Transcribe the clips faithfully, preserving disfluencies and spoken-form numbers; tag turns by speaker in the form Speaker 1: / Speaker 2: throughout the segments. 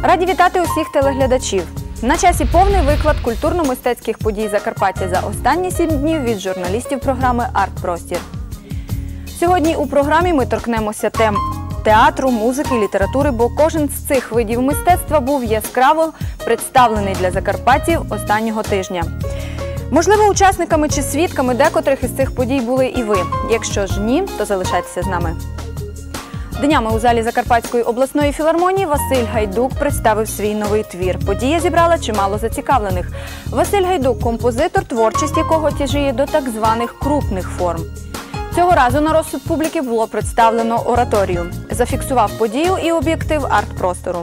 Speaker 1: Раді вітати усіх телеглядачів. На часі повний виклад культурно-мистецьких подій Закарпаття за останні сім днів від журналістів програми «Арт-простір». Сьогодні у програмі ми торкнемося тем театру, музики, літератури, бо кожен з цих видів мистецтва був яскраво представлений для закарпатців останнього тижня. Можливо, учасниками чи свідками декотрих із цих подій були і ви. Якщо ж ні, то залишайтеся з нами. Днями у залі Закарпатської обласної філармонії Василь Гайдук представив свій новий твір. Подія зібрала чимало зацікавлених. Василь Гайдук – композитор, творчість якого тяжіє до так званих крупних форм. Цього разу на розсуд публіки було представлено ораторію. Зафіксував подію і об'єктив арт-простору.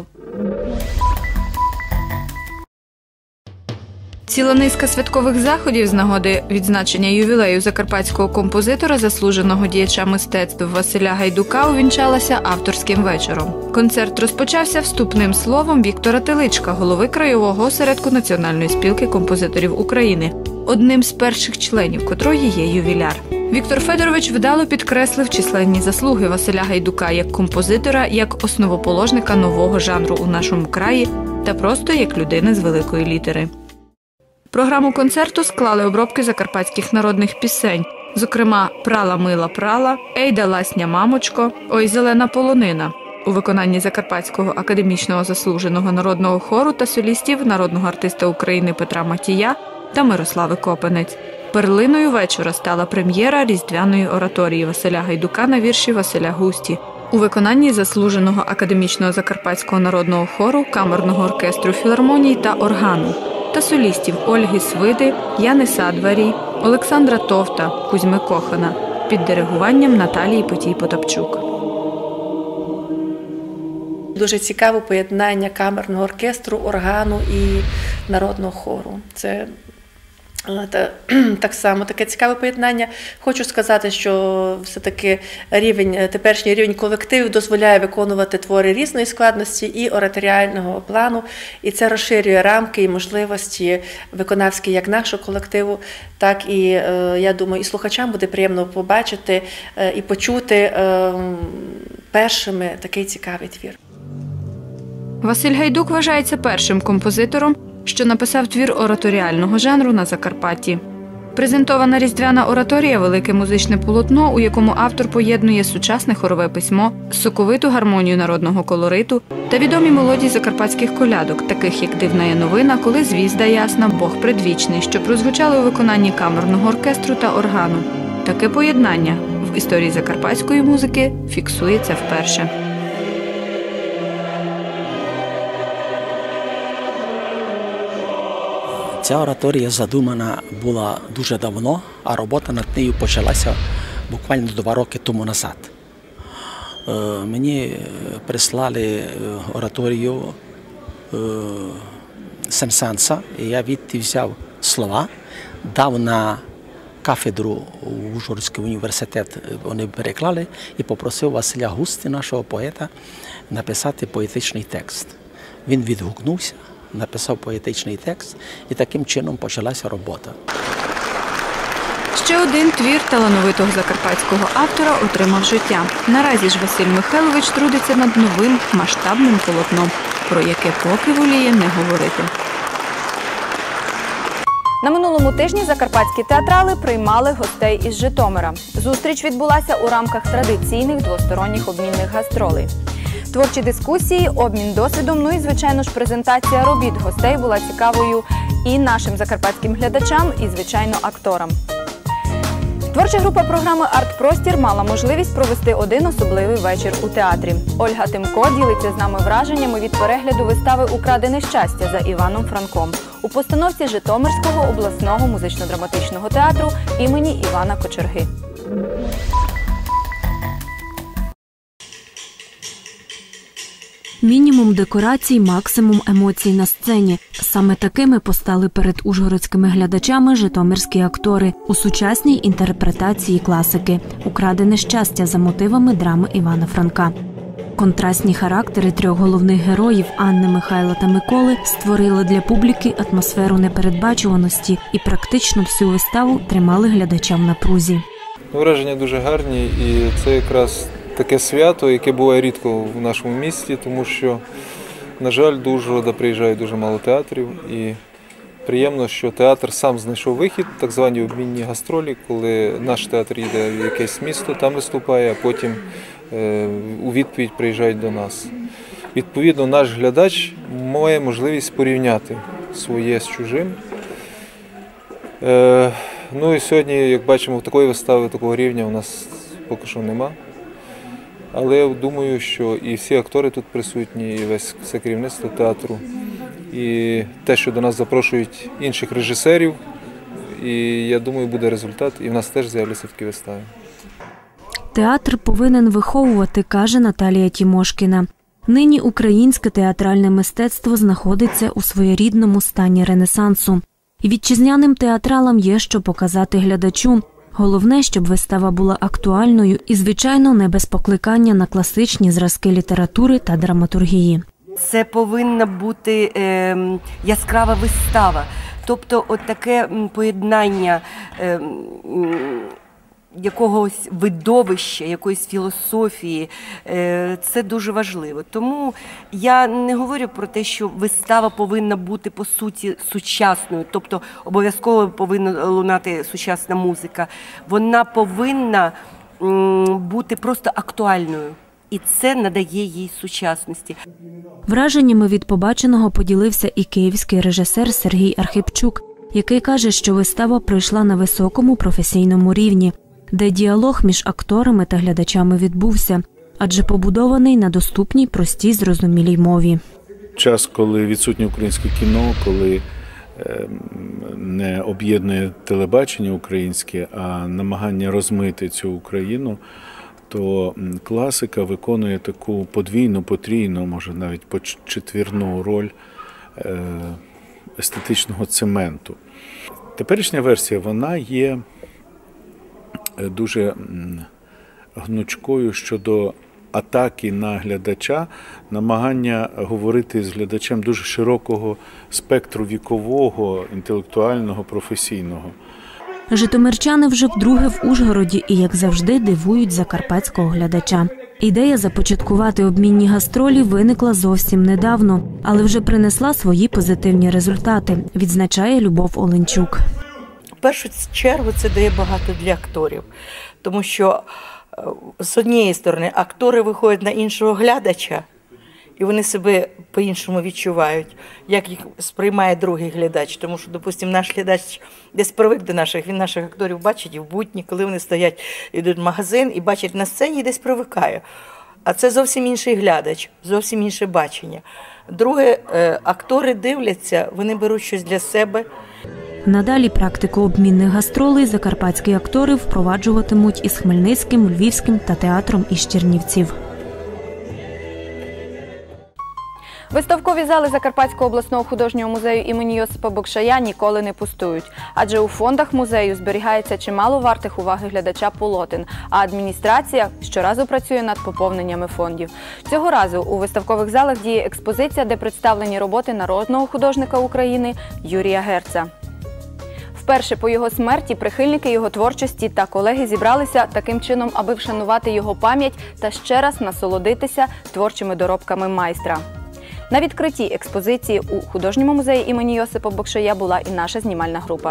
Speaker 1: Ціла низка святкових заходів з нагоди відзначення ювілею закарпатського композитора, заслуженого діяча мистецтв Василя Гайдука, увінчалася авторським вечором. Концерт розпочався вступним словом Віктора Теличка, голови краєвого осередку Національної спілки композиторів України, одним з перших членів котрої є ювіляр. Віктор Федорович вдало підкреслив численні заслуги Василя Гайдука як композитора, як основоположника нового жанру у нашому краї та просто як людини з великої літери. Програму концерту склали обробки закарпатських народних пісень, зокрема «Прала мила прала», «Ей да ласня мамочко», «Ой зелена полонина» у виконанні Закарпатського академічного заслуженого народного хору та солістів народного артиста України Петра Матія та Мирослави Копанець. Перлиною вечора стала прем'єра різдвяної ораторії Василя Гайдука на вірші Василя Густі у виконанні заслуженого академічного Закарпатського народного хору, камерного оркестру філармонії та органу та солістів Ольги Свиди, Яни Садварій, Олександра Товта, Кузьми Кохана під диригуванням Наталії Потій-Потапчук.
Speaker 2: Дуже цікаве поєднання камерного оркестру, органу і народного хору. Це Та, так само таке цікаве поєднання. Хочу сказати, що все-таки рівень, теперішній рівень колективів дозволяє виконувати твори різної складності і ораторіального плану, і це розширює рамки і можливості виконавські як нашого колективу, так і, я думаю, і слухачам буде приємно побачити і почути першими такий цікавий твір.
Speaker 1: Василь Гайдук вважається першим композитором, що написав твір ораторіального жанру на Закарпатті. Презентована різдвяна ораторія – велике музичне полотно, у якому автор поєднує сучасне хорове письмо, соковиту гармонію народного колориту та відомі мелодії закарпатських колядок, таких як «Дивна є новина», «Коли звізда ясна», «Бог предвічний», що прозвучали у виконанні камерного оркестру та органу. Таке поєднання в історії закарпатської музики фіксується вперше.
Speaker 3: Ця ораторія задумана була дуже давно, а робота над нею почалася буквально два роки тому назад. Мені прислали ораторію Сен-Санса, і я відти взяв слова, дав на кафедру в Ужгородський університет, вони переклали, і попросив Василя Густи, нашого поета, написати поетичний текст. Він відгукнувся, написав поетичний текст, і таким чином почалася робота.
Speaker 1: Ще один твір талановитого закарпатського автора отримав життя. Наразі ж Василь Михайлович трудиться над новим масштабним полотном, про яке поки воліє не говорити. На минулому тижні закарпатські театрали приймали гостей із Житомира. Зустріч відбулася у рамках традиційних двосторонніх обмінних гастролей. Творчі дискусії, обмін досвідом, ну і, звичайно ж, презентація робіт гостей була цікавою і нашим закарпатським глядачам, і, звичайно, акторам. Творча група програми «Арт-простір» мала можливість провести один особливий вечір у театрі. Ольга Тимко ділиться з нами враженнями від перегляду вистави «Украдене щастя» за Іваном Франком у постановці Житомирського обласного музично-драматичного театру імені Івана Кочерги.
Speaker 4: Мінімум декорацій, максимум емоцій на сцені. Саме такими постали перед ужгородськими глядачами житомирські актори у сучасній інтерпретації класики «Украдене щастя» за мотивами драми Івана Франка. Контрастні характери трьох головних героїв Анни, Михайла та Миколи створили для публіки атмосферу непередбачуваності і практично всю виставу тримали глядача в напрузі.
Speaker 5: Враження дуже гарні, і це якраз таке свято, яке буває рідко в нашому місті, тому що На жаль, до Ужгорода приїжджає дуже мало театрів, і приємно, що театр сам знайшов вихід, так звані обмінні гастролі, коли наш театр їде в якесь місто, там виступає, а потім у відповідь приїжджають до нас. Відповідно, наш глядач має можливість порівняти своє з чужим. Ну і сьогодні, як бачимо, такої вистави, такого рівня у нас поки що нема. Але я думаю, що і всі актори тут присутні, і весь все керівництво театру, і те, що до нас запрошують інших режисерів, і я думаю, буде результат, і в нас теж з'являться такі вистави.
Speaker 4: Театр повинен виховувати, каже Наталія Тімошкіна. Нині українське театральне мистецтво знаходиться у своєрідному стані ренесансу. І вітчизняним театралам є що показати глядачу. Головне, щоб вистава була актуальною і, звичайно, не без покликання на класичні зразки літератури та драматургії.
Speaker 6: Це повинна бути е, яскрава вистава. Тобто от таке поєднання е, якогось видовища, якоїсь філософії, е, це дуже важливо. Тому я не говорю про те, що вистава повинна бути по суті сучасною, тобто обов'язково повинна лунати сучасна музика. Вона повинна м, бути просто актуальною. І це надає їй сучасності.
Speaker 4: Враженнями від побаченого поділився і київський режисер Сергій Архипчук, який каже, що вистава пройшла на високому професійному рівні, де діалог між акторами та глядачами відбувся, адже побудований на доступній, простій, зрозумілій мові.
Speaker 7: Час, коли відсутнє українське кіно, коли не об'єднує телебачення українське, а намагання розмити цю Україну, то класика виконує таку подвійну, потрійну, може навіть почетвірну роль естетичного цементу. Теперішня версія, вона є дуже гнучкою щодо атаки на глядача, намагання говорити з глядачем дуже широкого спектру вікового, інтелектуального, професійного.
Speaker 4: Житомирчани вже вдруге в Ужгороді і, як завжди, дивують закарпатського глядача. Ідея започаткувати обмінні гастролі виникла зовсім недавно, але вже принесла свої позитивні результати, відзначає Любов Оленчук.
Speaker 8: В першу чергу це дає багато для акторів, тому що з однієї сторони актори виходять на іншого глядача, і вони себе по-іншому відчувають, як їх сприймає другий глядач. Тому що, допустимо, наш глядач десь привик до наших, він наших акторів бачить і в будні, коли вони стоять, йдуть в магазин і бачать на сцені і десь привикає. А це зовсім інший глядач, зовсім інше бачення. Друге, актори дивляться, вони беруть щось для себе.
Speaker 4: Надалі практику обмінних гастролей закарпатські актори впроваджуватимуть із Хмельницьким, Львівським та театром із Чернівців.
Speaker 1: Виставкові зали Закарпатського обласного художнього музею імені Йосипа Бокшая ніколи не пустують. Адже у фондах музею зберігається чимало вартих уваги глядача полотен, а адміністрація щоразу працює над поповненнями фондів. Цього разу у виставкових залах діє експозиція, де представлені роботи народного художника України Юрія Герца. Вперше по його смерті прихильники його творчості та колеги зібралися таким чином, аби вшанувати його пам'ять та ще раз насолодитися творчими доробками майстра. На відкритті експозиції у художньому музеї імені Йосипа Бокшая була і наша знімальна група.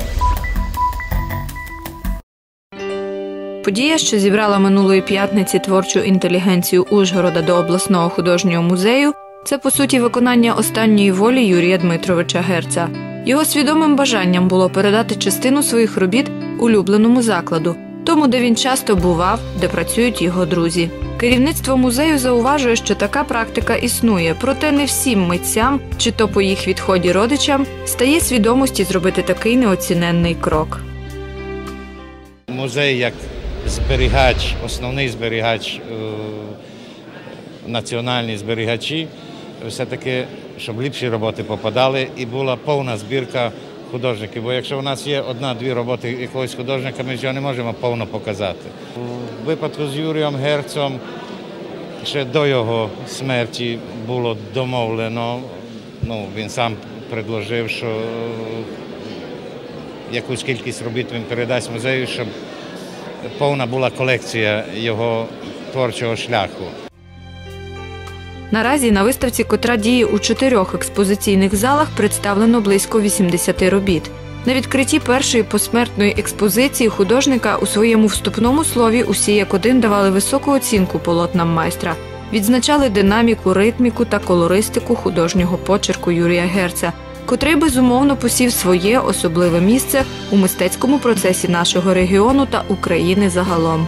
Speaker 1: Подія, що зібрала минулої п'ятниці творчу інтелігенцію Ужгорода до обласного художнього музею, це, по суті, виконання останньої волі Юрія Дмитровича Герца. Його свідомим бажанням було передати частину своїх робіт улюбленому закладу, тому, де він часто бував, де працюють його друзі. Керівництво музею зауважує, що така практика існує, проте не всім митцям, чи то по їх відході родичам, стає свідомості зробити такий неоціненний крок.
Speaker 9: Музей як зберігач, основний зберігач, національні зберігачі, все-таки, щоб ліпші роботи попадали і була повна збірка художників. Бо якщо у нас є одна-дві роботи якогось художника, ми ж його не можемо повно показати. У випадку з Юрієм Герцем ще до його смерті було домовлено, ну, він сам предложив, що якусь кількість робіт він передасть музею, щоб повна була колекція його творчого шляху.
Speaker 1: Наразі на виставці, котра діє у чотирьох експозиційних залах, представлено близько вісімдесят робіт. На відкритті першої посмертної експозиції художника у своєму вступному слові усі як один давали високу оцінку полотнам майстра. Відзначали динаміку, ритміку та колористику художнього почерку Юрія Герца, котрий безумовно посів своє особливе місце у мистецькому процесі нашого регіону та України загалом.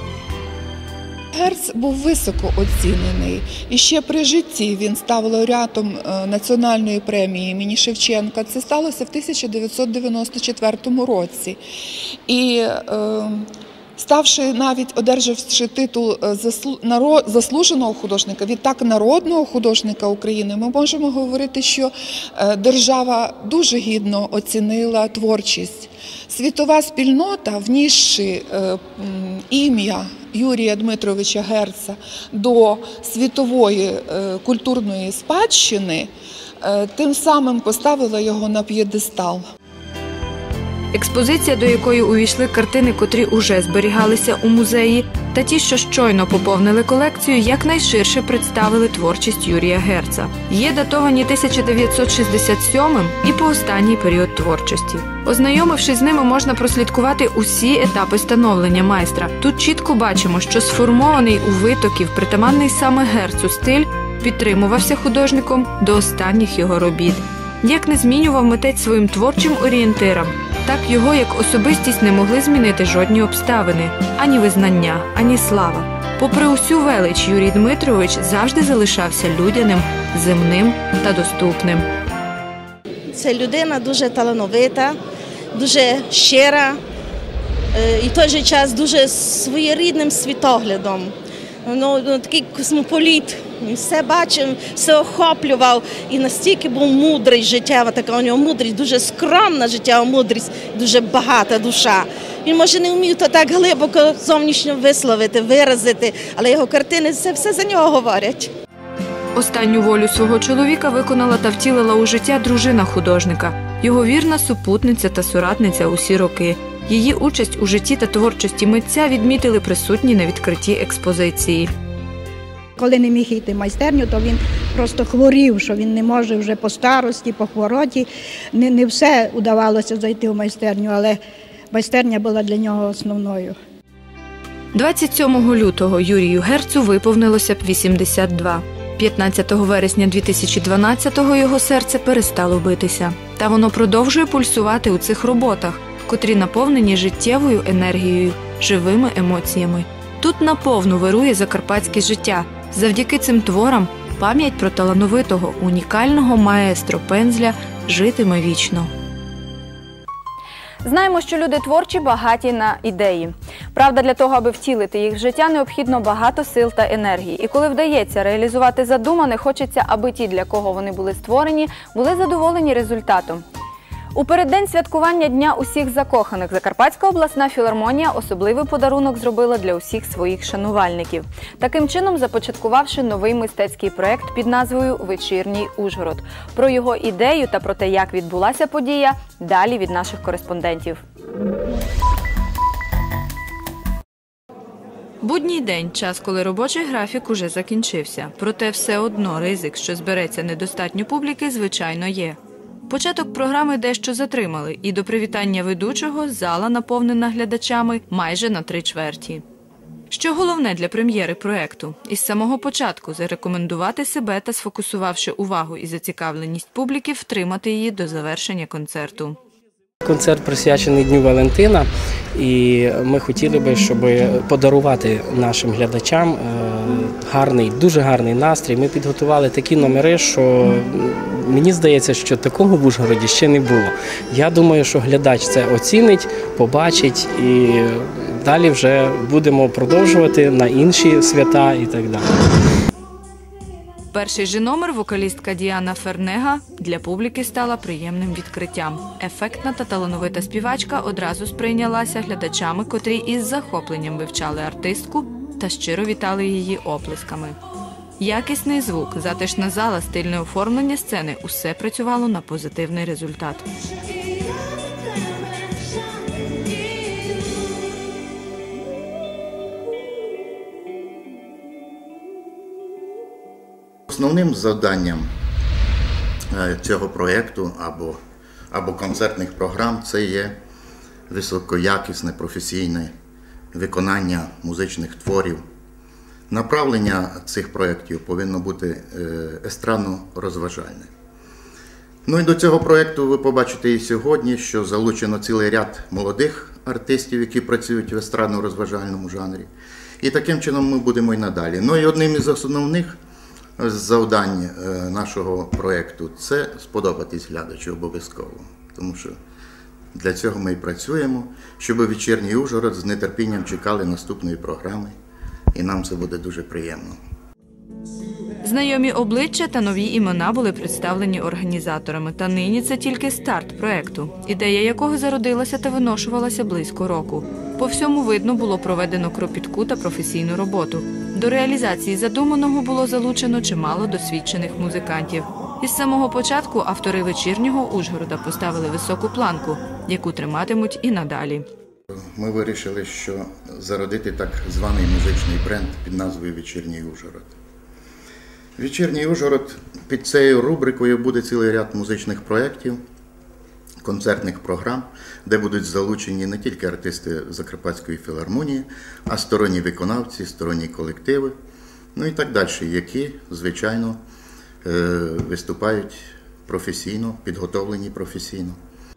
Speaker 10: Герц був високо оцінений. І ще при житті він став лауреатом Національної премії імені Шевченка. Це сталося в тисяча дев'ятсот дев'яносто четвертому році. І е, ставши навіть, одержавши титул заслуженого художника, відтак народного художника України, ми можемо говорити, що держава дуже гідно оцінила творчість. Світова спільнота, внісши ім'я Юрія Дмитровича Герца до світової культурної спадщини, тим самим поставила його на п'єдестал.
Speaker 1: Експозиція, до якої увійшли картини, котрі уже зберігалися у музеї, та ті, що щойно поповнили колекцію, якнайширше представили творчість Юрія Герца. Є датовані тисяча дев'ятсот шістдесят сьомим і по останній період творчості. Ознайомившись з ними, можна прослідкувати усі етапи становлення майстра. Тут чітко бачимо, що сформований у витоків, притаманний саме Герцу стиль, підтримувався художником до останніх його робіт. Як не змінював митець своїм творчим орієнтирам, так його як особистість не могли змінити жодні обставини – ані визнання, ані слава. Попри усю велич, Юрій Дмитрович завжди залишався людяним, земним та доступним.
Speaker 11: Це людина дуже талановита, дуже щира і в той же час дуже своєрідним світоглядом. Ну, такий космополіт, все бачив, все охоплював і настільки був мудрий життєва, така у нього мудрість, дуже скромна життєва мудрість, дуже багата душа. Він, може, не вмів то так глибоко зовнішньо висловити, виразити, але його картини все, все за нього говорять.
Speaker 1: Останню волю свого чоловіка виконала та втілила у життя дружина художника, його вірна супутниця та соратниця усі роки. Її участь у житті та творчості митця відмітили присутні на відкритті експозиції.
Speaker 12: Коли не міг йти в майстерню, то він просто хворів, що він не може вже по старості, по хвороті. Не, не все удавалося зайти в майстерню, але майстерня була для нього основною.
Speaker 1: двадцять сьомого лютого Юрію Герцу виповнилося б вісімдесят два. п'ятнадцятого вересня дві тисячі дванадцятого його серце перестало битися. Та воно продовжує пульсувати у цих роботах, котрі наповнені життєвою енергією, живими емоціями. Тут наповну вирує закарпатське життя. Завдяки цим творам пам'ять про талановитого, унікального маестро пензля житиме вічно.
Speaker 13: Знаємо, що люди творчі багаті на ідеї. Правда, для того, аби втілити їх в життя, необхідно багато сил та енергії. І коли вдається реалізувати задумане, хочеться, аби ті, для кого вони були створені, були задоволені результатом. У переддень святкування Дня усіх закоханих Закарпатська обласна філармонія особливий подарунок зробила для усіх своїх шанувальників. Таким чином, започаткувавши новий мистецький проєкт під назвою «Вечірній Ужгород». Про його ідею та про те, як відбулася подія, далі від наших кореспондентів.
Speaker 1: Будній день – час, коли робочий графік уже закінчився. Проте все одно ризик, що збереться недостатньо публіки, звичайно є. Початок програми дещо затримали, і до привітання ведучого зала наповнена глядачами майже на три чверті. Що головне для прем'єри проєкту? Із самого початку зарекомендувати себе та, сфокусувавши увагу і зацікавленість публіки, втримати її до завершення концерту.
Speaker 14: Концерт присвячений Дню Валентина, і ми хотіли би, щоб подарувати нашим глядачам гарний, дуже гарний настрій. Ми підготували такі номери, що мені здається, що такого в Ужгороді ще не було. Я думаю, що глядач це оцінить, побачить і далі вже будемо продовжувати на інші свята і так далі.
Speaker 1: Перший же номер вокалістка Діана Фернега для публіки стала приємним відкриттям. Ефектна та талановита співачка одразу сприйнялася глядачами, котрі із захопленням вивчали артистку та щиро вітали її оплесками. Якісний звук, затишна зала, стильне оформлення сцени – усе працювало на позитивний результат.
Speaker 15: Основним завданням цього проєкту або, або концертних програм це є високоякісне професійне виконання музичних творів. Направлення цих проєктів повинно бути естрадно-розважальне. Ну і до цього проєкту ви побачите і сьогодні, що залучено цілий ряд молодих артистів, які працюють в естрадно-розважальному жанрі. І таким чином ми будемо і надалі. Ну і одним із основних завдань нашого проєкту – це сподобатись глядачу обов'язково. Тому що для цього ми і працюємо, щоб вечірній Ужгород з нетерпінням чекали наступної програми. І нам це буде дуже приємно.
Speaker 1: Знайомі обличчя та нові імена були представлені організаторами. Та нині це тільки старт проєкту, ідея якого зародилася та виношувалася близько року. По всьому видно було проведено кропітку та професійну роботу. До реалізації задуманого було залучено чимало досвідчених музикантів. Із самого початку автори вечірнього Ужгорода поставили високу планку, яку триматимуть і надалі.
Speaker 15: Ми вирішили, що зародити так званий музичний бренд під назвою «Вечірній Ужгород». «Вечірній Ужгород» під цією рубрикою буде цілий ряд музичних проєктів, концертних програм, де будуть залучені не тільки артисти Закарпатської філармонії, а сторонні виконавці, сторонні колективи, ну і так далі, які, звичайно, виступають професійно, підготовлені професійно.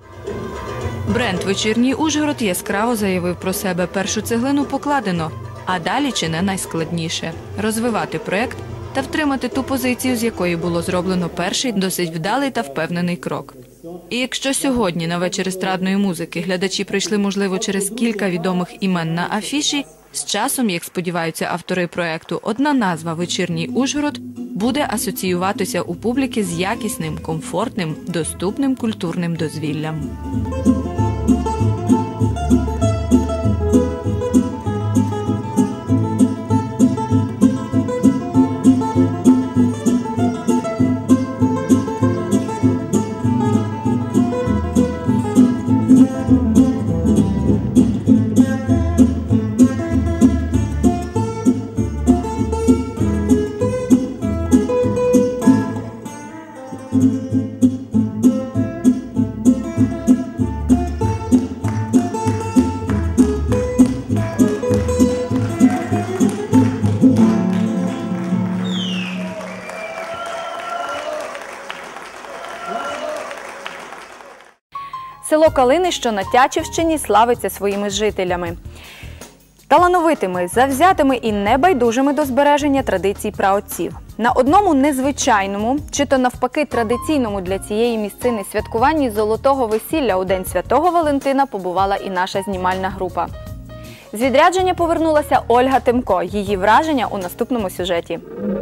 Speaker 1: Бренд «Вечірній Ужгород» яскраво заявив про себе: першу цеглину покладено, а далі чи не найскладніше – розвивати проєкт та втримати ту позицію, з якої було зроблено перший досить вдалий та впевнений крок. І якщо сьогодні на вечір естрадної музики глядачі прийшли, можливо, через кілька відомих імен на афіші, з часом, як сподіваються автори проєкту, одна назва «Вечірній Ужгород» буде асоціюватися у публіки з якісним, комфортним, доступним культурним дозвіллям.
Speaker 13: Село Калини, що на Тячівщині, славиться своїми жителями. Талановитими, завзятими і небайдужими до збереження традицій праотців. На одному незвичайному, чи то навпаки традиційному для цієї місцини святкуванні золотого весілля у День Святого Валентина побувала і наша знімальна група. З відрядження повернулася Ольга Тимко. Її враження у наступному сюжеті.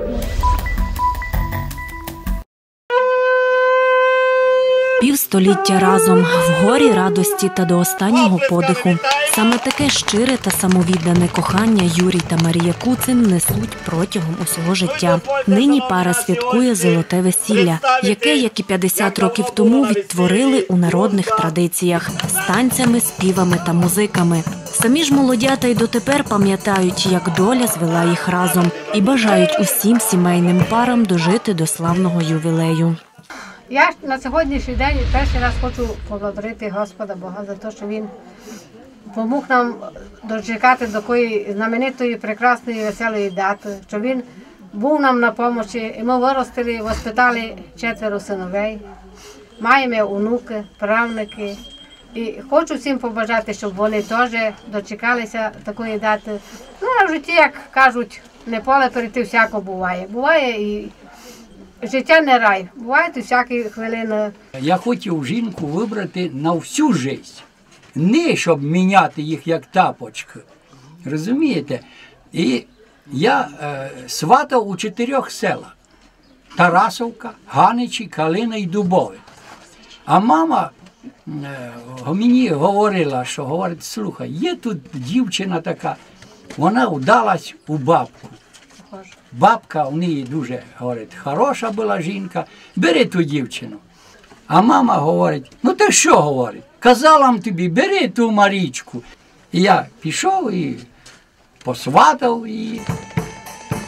Speaker 4: Півстоліття разом, в горі радості та до останнього подиху. Саме таке щире та самовіддане кохання Юрій та Марія Куцин несуть протягом усього життя. Нині пара святкує золоте весілля, яке, як і п'ятдесят років тому, відтворили у народних традиціях – з танцями, співами та музиками. Самі ж молодята й дотепер пам'ятають, як доля звела їх разом, і бажають усім сімейним парам дожити до славного ювілею.
Speaker 16: Я на сьогоднішній день перший раз хочу поблагодарити Господа Бога за те, що Він допомог нам дочекати до такої знаменитої, прекрасної, веселої дати, що Він був нам на помочі, і ми виростили, воспитали четверо синовей, маємо онуки, правнуки. І хочу всім побажати, щоб вони теж дочекалися такої дати. Ну, а в житті, як кажуть, не поле перейти всяко буває. Буває і життя не рай, бувають і всякі хвилини.
Speaker 17: Я хотів жінку вибрати на всю життя, не щоб міняти їх як тапочки, розумієте? І я е, сватав у чотирьох селах: Тарасовка, Ганичі, Калина і Дубове. А мама е, мені говорила, що, говорить, слухай, є тут дівчина така, вона вдалась у бабку. Бабка у неї дуже, говорить, хороша була жінка, бери ту дівчину. А мама говорить, ну ти що, говорить, казала тобі, бери ту Марічку. І я пішов і посватав її.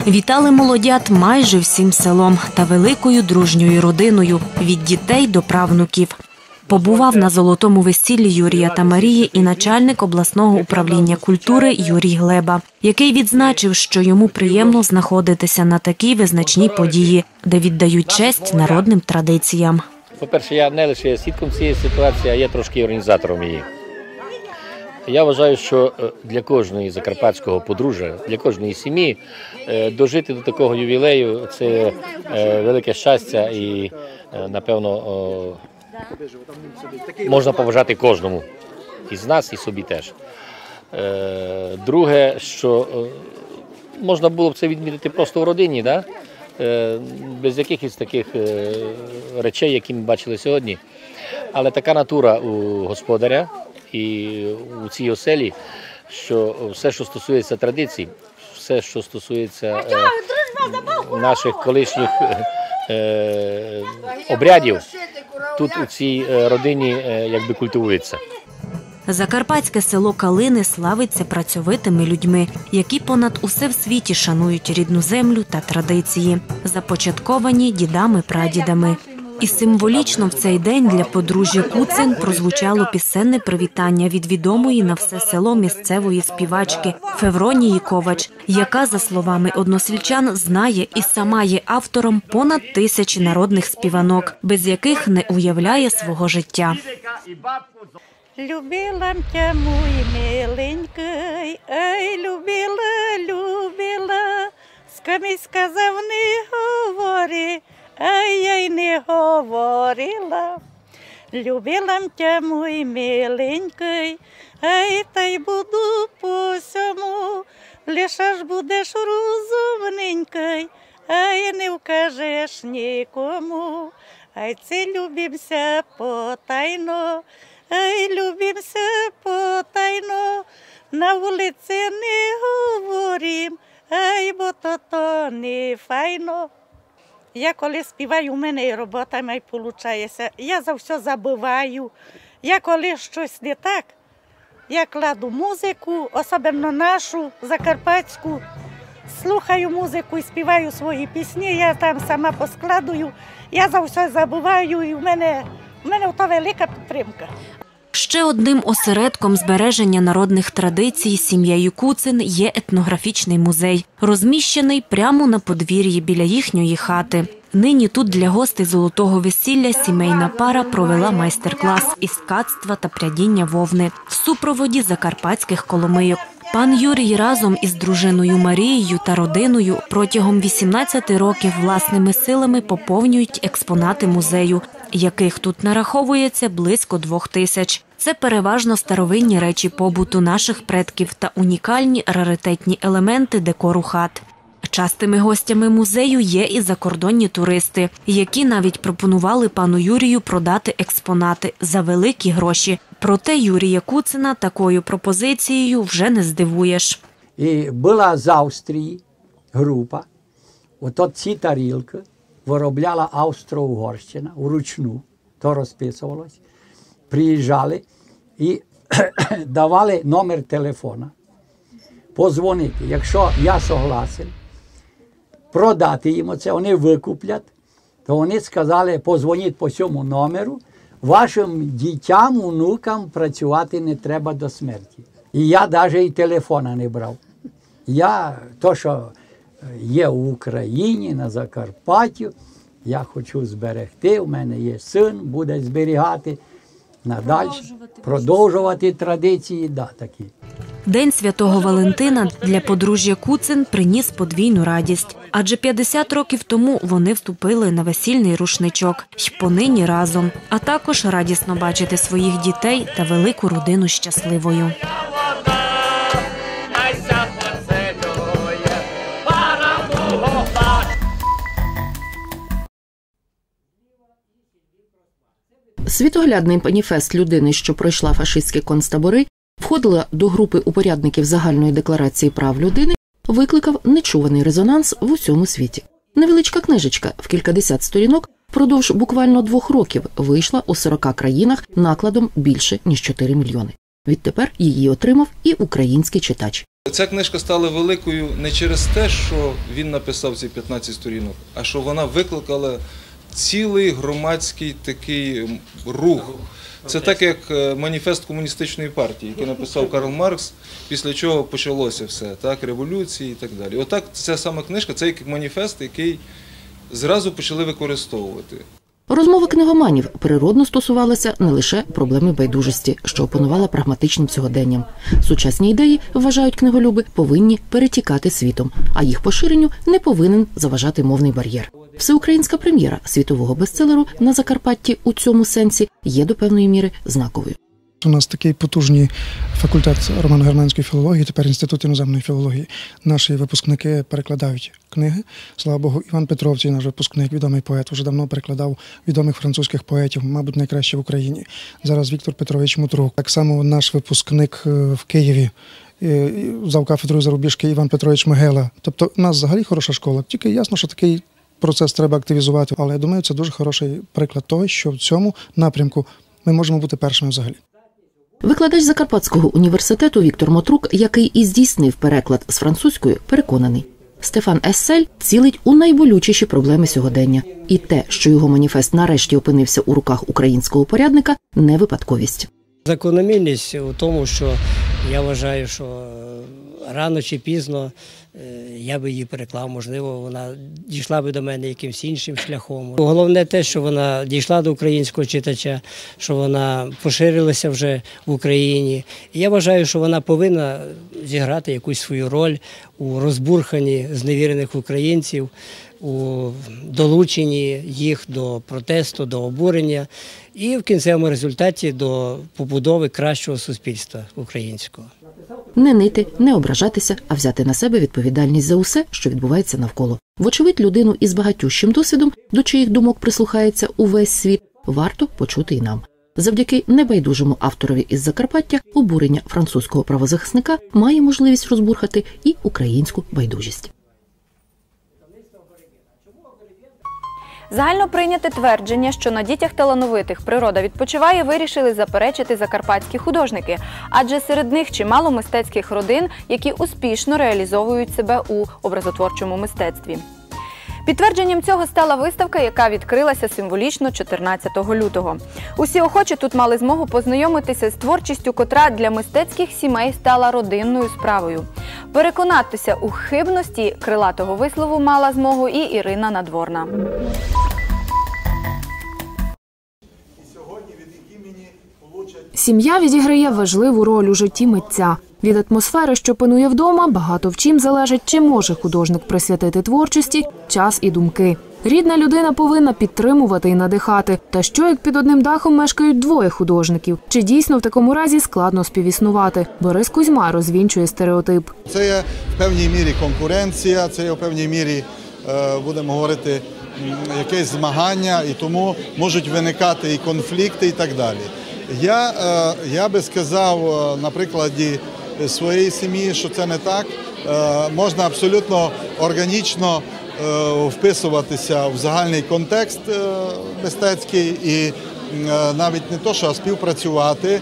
Speaker 4: Вітали молодят майже всім селом та великою дружньою родиною від дітей до правнуків. Побував на золотому весіллі Юрія та Марії і начальник обласного управління культури Юрій Глеба, який відзначив, що йому приємно знаходитися на такій визначній події, де віддають честь народним традиціям.
Speaker 18: По-перше, я не лише свідком цієї ситуації, а я трошки організатором її. Я вважаю, що для кожної закарпатського подружжя, для кожної сім'ї дожити до такого ювілею – це велике щастя і, напевно, можна побажати кожному із нас і собі теж. Друге, що можна було б це відмітити просто в родині, да? Без якихось таких речей, які ми бачили сьогодні. Але така натура у господаря і у цій оселі, що все, що стосується традицій, все, що стосується наших колишніх обрядів, тут у цій родині якби культивується.
Speaker 4: Закарпатське село Калини славиться працьовитими людьми, які понад усе в світі шанують рідну землю та традиції, започатковані дідами-прадідами. І символічно в цей день для подружжя Куцин прозвучало пісенне привітання від відомої на все село місцевої співачки Февронії Ковач, яка, за словами односельчан, знає і сама є автором понад тисячі народних співанок, без яких не уявляє свого життя.
Speaker 19: Любила тя, мій миленький, ей, любила, любила, скам'й сказав, не говори, а я й не говорила. Любила тя, мій миленький, ей, та й буду по сьому, лише ж будеш розумненький, ай не вкажеш нікому, ай це любимся потайно. Ай, любимся потайно, на вулиці не говорим, ай, бо то то не файно. Я коли співаю, у мене і робота май получається, я за все забуваю. Я коли щось не так, я кладу музику, особливо нашу, закарпатську, слухаю музику і співаю свої пісні, я там сама поскладую, я за все забуваю і в мене, в мене то велика підтримка.
Speaker 4: Ще одним осередком збереження народних традицій сім'єю Куцин є етнографічний музей, розміщений прямо на подвір'ї біля їхньої хати. Нині тут для гостей золотого весілля сімейна пара провела майстер-клас із ткацтва та прядіння вовни в супроводі закарпатських коломийок. Пан Юрій разом із дружиною Марією та родиною протягом вісімнадцяти років власними силами поповнюють експонати музею, яких тут нараховується близько двох тисяч. Це переважно старовинні речі побуту наших предків та унікальні раритетні елементи декору хат. Частими гостями музею є і закордонні туристи, які навіть пропонували пану Юрію продати експонати за великі гроші. Проте Юрія Куцина такою пропозицією вже не здивуєш.
Speaker 17: І була з Австрії група, ото ці тарілки виробляла Австро-Угорщина вручну, то розписувалось. Приїжджали і давали номер телефона, позвонити. Якщо я согласен, продати їм це, вони викуплять, то вони сказали, позвоніть по цьому номеру, вашим дітям, онукам працювати не треба до смерті. І я навіть і телефона не брав. Я, то, що є в Україні, на Закарпатті, я хочу зберегти, у мене є син, буде зберігати, надалі, продовжувати, продовжувати традиції, да, такі.
Speaker 4: День Святого Валентина для подружжя Куцин приніс подвійну радість. Адже п'ятдесят років тому вони вступили на весільний рушничок й понині разом. А також радісно бачити своїх дітей та велику родину щасливою.
Speaker 20: Світоглядний маніфест людини, що пройшла фашистські концтабори, входила до групи упорядників Загальної декларації прав людини, викликав нечуваний резонанс в усьому світі. Невеличка книжечка в кількадесят сторінок впродовж буквально двох років вийшла у сорока країнах накладом більше, ніж чотири мільйони. Відтепер її отримав і український читач.
Speaker 5: Ця книжка стала великою не через те, що він написав ці п'ятнадцять сторінок, а що вона викликала цілий громадський такий рух. Це так, як маніфест комуністичної партії, який написав Карл Маркс, після чого почалося все, так, революції і так далі. Отак ця сама книжка, це як маніфест, який зразу почали використовувати.
Speaker 20: Розмови книгоманів природно стосувалися не лише проблеми байдужості, що опанувала прагматичним сьогоденням. Сучасні ідеї, вважають книголюби, повинні перетікати світом, а їх поширенню не повинен заважати мовний бар'єр. Всеукраїнська прем'єра світового бестселеру на Закарпатті у цьому сенсі є до певної міри знаковою.
Speaker 21: У нас такий потужний факультет романо-германської філології, тепер Інститут іноземної філології. Наші випускники перекладають книги. Слава Богу, Іван Петровський, наш випускник, відомий поет, вже давно перекладав відомих французьких поетів, мабуть, найкраще в Україні. Зараз Віктор Петрович Мутрук. Так само наш випускник в Києві, завкафедрою зарубіжки Іван Петрович Мигела. Тобто у нас взагалі хороша школа. Тільки ясно, що такий процес треба активізувати. Але я думаю, це дуже хороший приклад того, що в цьому напрямку ми можемо бути першими взагалі.
Speaker 20: Викладач Закарпатського університету Віктор Мотрук, який і здійснив переклад з французької, переконаний. Стефан Ессель цілить у найболючіші проблеми сьогодення. І те, що його маніфест нарешті опинився у руках українського порядника, не випадковість.
Speaker 22: Закономірність у тому, що я вважаю, що рано чи пізно я би її переклав, можливо, вона дійшла би до мене якимось іншим шляхом. Головне те, що вона дійшла до українського читача, що вона поширилася вже в Україні. І я вважаю, що вона повинна зіграти якусь свою роль у розбурханні зневірених українців, у долученні їх до протесту, до обурення і в кінцевому результаті до побудови кращого суспільства українського.
Speaker 20: Не нити, не ображатися, а взяти на себе відповідальність за усе, що відбувається навколо. Вочевидь, людину із багатющим досвідом, до чиїх думок прислухається увесь світ, варто почути і нам. Завдяки небайдужому авторові із Закарпаття обурення французького правозахисника має можливість розбурхати і українську байдужість.
Speaker 13: Загально прийняте твердження, що на дітях талановитих природа відпочиває, вирішили заперечити закарпатські художники. Адже серед них чимало мистецьких родин, які успішно реалізовують себе у образотворчому мистецтві. Підтвердженням цього стала виставка, яка відкрилася символічно чотирнадцятого лютого. Усі охочі тут мали змогу познайомитися з творчістю, котра для мистецьких сімей стала родинною справою. Переконатися у хибності крилатого вислову мала змогу і Ірина Надворна.
Speaker 23: Сім'я відіграє важливу роль у житті митця. Від атмосфери, що панує вдома, багато в чим залежить, чи може художник присвятити творчості час і думки. Рідна людина повинна підтримувати і надихати. Та що, як під одним дахом мешкають двоє художників? Чи дійсно в такому разі складно співіснувати? Борис Кузьма розвінчує стереотип.
Speaker 24: Це є в певній мірі конкуренція, це є в певній мірі, будемо говорити, якесь змагання, і тому можуть виникати і конфлікти, і так далі. Я, я би сказав на прикладі своєї сім'ї, що це не так. Можна абсолютно органічно вписуватися в загальний контекст мистецький і навіть не то, що а співпрацювати,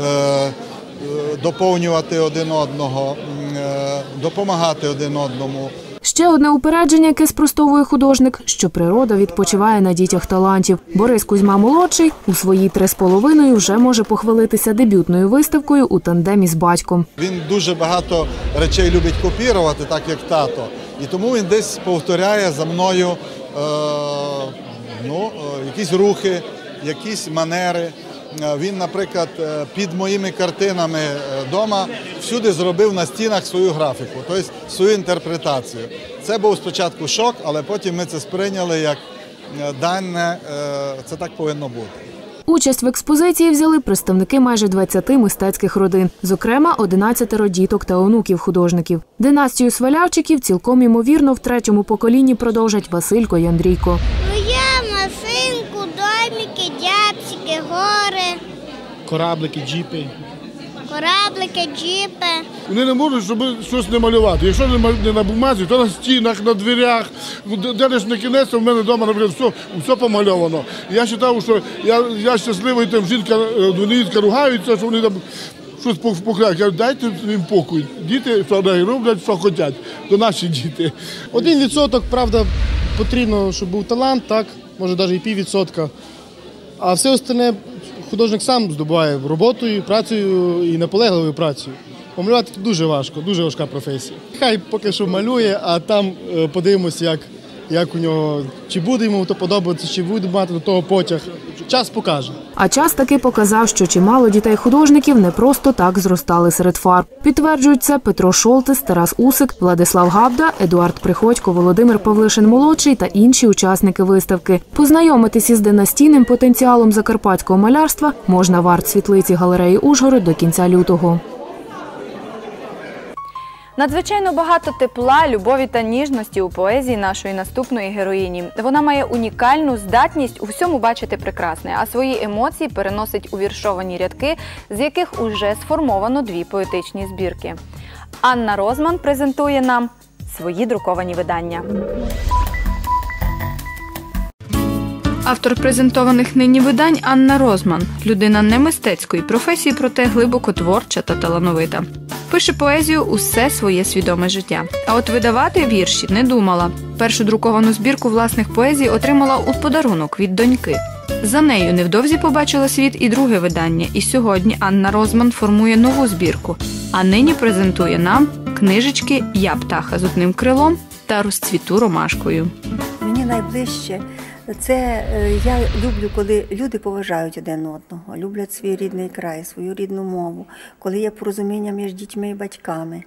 Speaker 24: доповнювати один одного, допомагати один одному.
Speaker 23: Ще одне упередження, яке спростовує художник, що природа відпочиває на дітях талантів. Борис Кузьма-молодший у свої три з половиною вже може похвалитися дебютною виставкою у тандемі з батьком.
Speaker 24: Він дуже багато речей любить копірувати, так як тато. І тому він десь повторяє за мною е, ну, якісь рухи, якісь манери. Він, наприклад, під моїми картинами вдома всюди зробив на стінах свою графіку, тобто свою інтерпретацію. Це був спочатку шок, але потім ми це сприйняли як дане, це так повинно бути.
Speaker 23: Участь в експозиції взяли представники майже двадцяти мистецьких родин, зокрема одинадцятеро діток та онуків художників. Династію Свалявчиків цілком ймовірно в третьому поколінні продовжать Василько й Андрійко.
Speaker 25: Я машинку, домики, дябсики, гори.
Speaker 26: Кораблики, джіпи.
Speaker 25: Кораблики, джіпи.
Speaker 26: Вони не можуть, щоб щось не малювати. Якщо не на бумазі, то на стінах, на дверях. Де лиш на кінець, в мене вдома, наприклад, все, все помальовано. Я вважав, що я, я щасливий, там жінка, донітка ругаються, що вони там щось покляк. Я кажу, дайте їм покой. Діти, що вони роблять, що хочуть. То наші діти.
Speaker 2: Один відсоток, правда, потрібно, щоб був талант, так, може навіть і пів відсотка. А все остальне художник сам здобуває роботою, працею і наполегливою працею. Помалювати дуже важко, дуже важка професія. Хай поки що малює, а там подивимося, як, як у нього, чи буде йому то подобатися, чи буде мати до того потяг. Час покаже.
Speaker 23: А час таки показав, що чимало дітей-художників не просто так зростали серед фарб. Підтверджують це Петро Шолтис, Тарас Усик, Владислав Габда, Едуард Приходько, Володимир Павлишин-молодший та інші учасники виставки. Познайомитись із династійним потенціалом закарпатського малярства можна в арт-світлиці галереї Ужгород до кінця лютого.
Speaker 13: Надзвичайно багато тепла, любові та ніжності у поезії нашої наступної героїні. Вона має унікальну здатність у всьому бачити прекрасне, а свої емоції переносить у віршовані рядки, з яких уже сформовано дві поетичні збірки. Анна Розман презентує нам свої друковані видання.
Speaker 1: Автор презентованих нині видань Анна Розман. Людина не мистецької професії, проте глибоко творча та талановита. Пише поезію усе своє свідоме життя. А от видавати вірші не думала. Першу друковану збірку власних поезій отримала у подарунок від доньки. За нею невдовзі побачила світ і друге видання. І сьогодні Анна Розман формує нову збірку. А нині презентує нам книжечки «Я птаха з одним крилом» та «Розцвіту ромашкою».
Speaker 3: Мені найближче це я люблю, коли люди поважають один одного, люблять свій рідний край, свою рідну мову, коли є порозуміння між дітьми і батьками.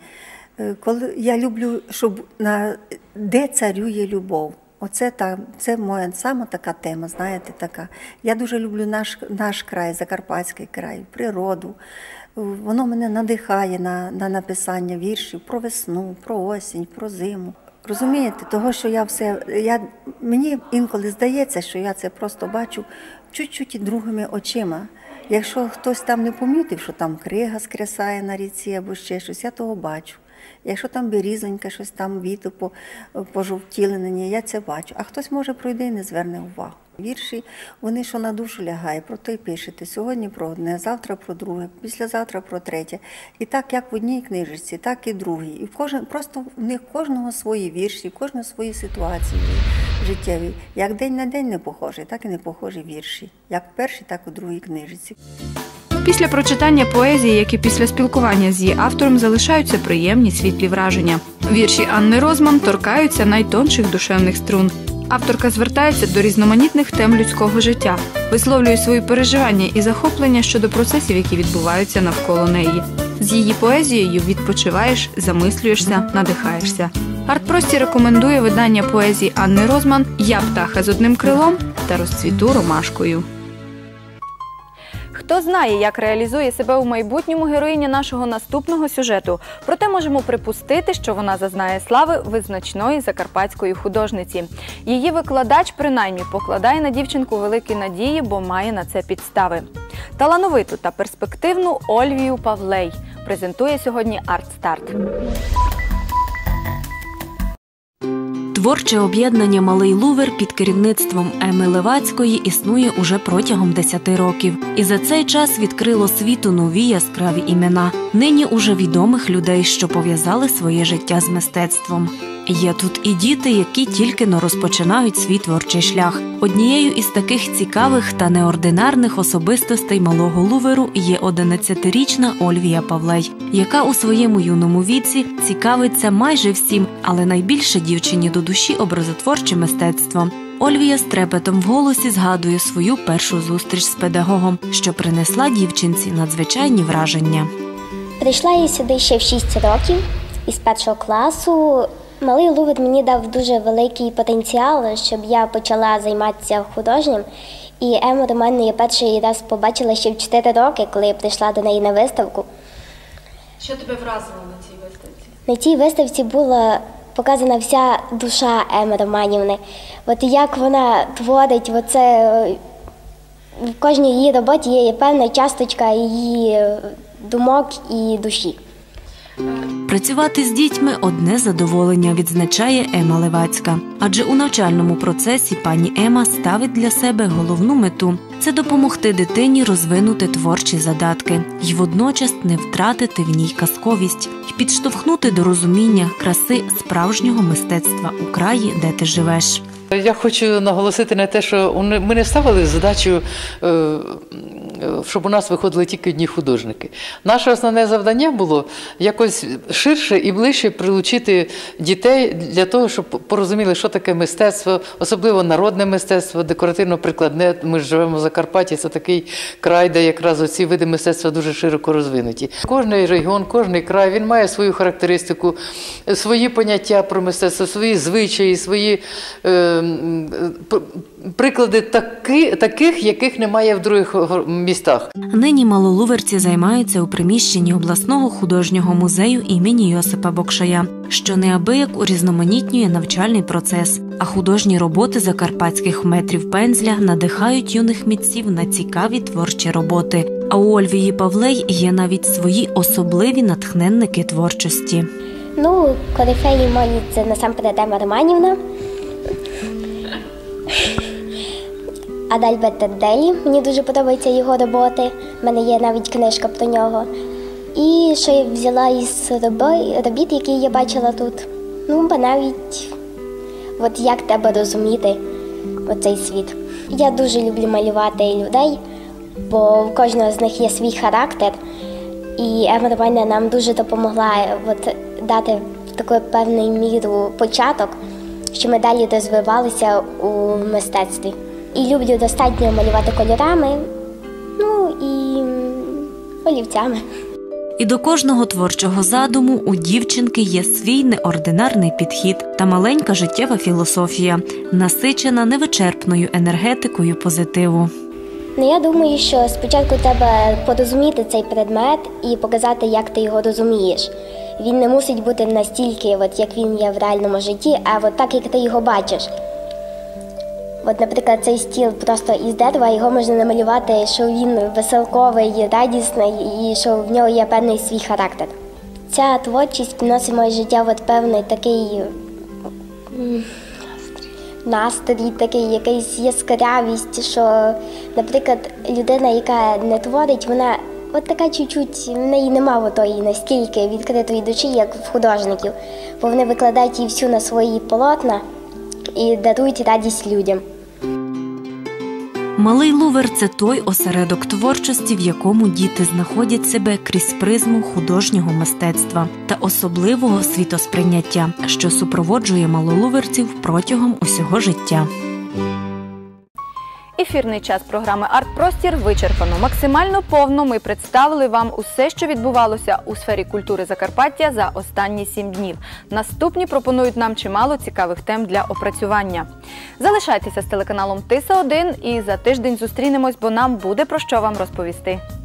Speaker 3: Коли я люблю, щоб на де царює любов. Оце та це моя саме така тема, знаєте, така. Я дуже люблю наш наш край, Закарпатський край, природу. Воно мене надихає на, на написання віршів про весну, про осінь, про зиму. Розумієте, того, що я все, я, мені інколи здається, що я це просто бачу чуть-чуть другими очима. Якщо хтось там не помітив, що там крига скрясає на ріці або ще щось, я того бачу. Якщо там берізонька, щось там віто пожовтіли на ній, я це бачу. А хтось, може, пройде і не зверне увагу. Вірші, вони що на душу лягає, про то й пишете. Сьогодні про одне, завтра про друге, післязавтра про третє. І так, як в одній книжці, так і в другій. І в кожен, просто в них кожного свої вірші, в кожного свої ситуації життєві. Як день на день не похожі, так і не похожі вірші. Як в першій, так і в другій книжці.
Speaker 1: Після прочитання поезії, як і після спілкування з її автором, залишаються приємні світлі враження. Вірші Анни Розман торкаються найтонших душевних струн. Авторка звертається до різноманітних тем людського життя, висловлює свої переживання і захоплення щодо процесів, які відбуваються навколо неї. З її поезією відпочиваєш, замислюєшся, надихаєшся. Арт-простір рекомендує видання поезії Анни Розман «Я птаха з одним крилом» та «Розцвіту ромашкою».
Speaker 13: Хто знає, як реалізує себе у майбутньому героїня нашого наступного сюжету. Проте можемо припустити, що вона зазнає слави визначної закарпатської художниці. Її викладач принаймні покладає на дівчинку великі надії, бо має на це підстави. Талановиту та перспективну Ольвію Павлей презентує сьогодні «Арт-старт».
Speaker 4: Творче об'єднання «Малий Лувер» під керівництвом Еми Левацької існує уже протягом десяти років. І за цей час відкрило світу нові яскраві імена, нині уже відомих людей, що пов'язали своє життя з мистецтвом. Є тут і діти, які тільки-но розпочинають свій творчий шлях. Однією із таких цікавих та неординарних особистостей «Малого Луверу» є одинадцятирічна Ольвія Павлей, яка у своєму юному віці цікавиться майже всім, але найбільше дівчині до душі образотворче мистецтво. Ольвія з трепетом в голосі згадує свою першу зустріч з педагогом, що принесла дівчинці надзвичайні враження.
Speaker 6: Прийшла я сюди ще в шість років із першого класу. Малий Лувер мені дав дуже великий потенціал, щоб я почала займатися художнім. І Ему Романівну я перший раз побачила ще в чотири роки, коли я прийшла до неї на виставку.
Speaker 13: Що тебе вразило на цій виставці?
Speaker 6: На цій виставці була показана вся душа Еми Романівни. От як вона творить, оце, в кожній її роботі є певна часточка її думок і душі.
Speaker 4: Працювати з дітьми – одне задоволення, відзначає Ема Левацька. Адже у навчальному процесі пані Ема ставить для себе головну мету – це допомогти дитині розвинути творчі задатки і водночас не втратити в ній казковість, і підштовхнути до розуміння краси справжнього мистецтва у краї, де ти живеш.
Speaker 7: Я хочу наголосити на те, що ми не ставили задачу, щоб у нас виходили тільки одні художники. Наше основне завдання було якось ширше і ближче прилучити дітей для того, щоб порозуміли, що таке мистецтво, особливо народне мистецтво, декоративно-прикладне. Ми ж живемо в Закарпатті, це такий край, де якраз оці види мистецтва дуже широко розвинуті. Кожний регіон, кожний край, він має свою характеристику, свої поняття про мистецтво, свої звичаї, свої приклади таки, таких, яких немає в других містах.
Speaker 4: Нині малолуверці займаються у приміщенні обласного художнього музею імені Йосипа Бокшая, що неабияк урізноманітнює навчальний процес, а художні роботи закарпатських метрів пензля надихають юних митців на цікаві творчі роботи. А у Ольвії Павлей є навіть свої особливі натхненники творчості.
Speaker 6: Ну, корифеї мої – це насамперед Ема Романівна, Адальберт Тарделі, мені дуже подобаються його роботи, в мене є навіть книжка про нього. І що я взяла із робіт, які я бачила тут, ну, бо навіть от як треба розуміти оцей світ. Я дуже люблю малювати людей, бо в кожного з них є свій характер, і Ема Романівна нам дуже допомогла от дати в таку певну міру початок, що ми далі розвивалися у мистецтві. І люблю достатньо малювати кольорами, ну і олівцями.
Speaker 4: І до кожного творчого задуму у дівчинки є свій неординарний підхід та маленька життєва філософія, насичена невичерпною енергетикою позитиву.
Speaker 6: Ну, я думаю, що спочатку треба порозуміти цей предмет і показати, як ти його розумієш. Він не мусить бути настільки, от, як він є в реальному житті, а от так, як ти його бачиш. От, наприклад, цей стіл просто із дерева, його можна намалювати, що він веселковий, радісний і що в нього є певний свій характер. Ця творчість вносить в моє життя от певний такий настрій, такий, якась яскравість, що, наприклад, людина, яка не творить, вона от така чуть-чуть, в неї немає тої настільки відкритої душі, як в художників, бо вони викладають її всю на свої полотна і дарують радість людям.
Speaker 4: Малий Лувер – це той осередок творчості, в якому діти знаходять себе крізь призму художнього мистецтва та особливого світосприйняття, що супроводжує малолуверців протягом усього життя.
Speaker 13: Ефірний час програми «Арт-простір» вичерпано. Максимально повно ми представили вам усе, що відбувалося у сфері культури Закарпаття за останні сім днів. Наступні пропонують нам чимало цікавих тем для опрацювання. Залишайтеся з телеканалом Тиса один і за тиждень зустрінемось, бо нам буде про що вам розповісти.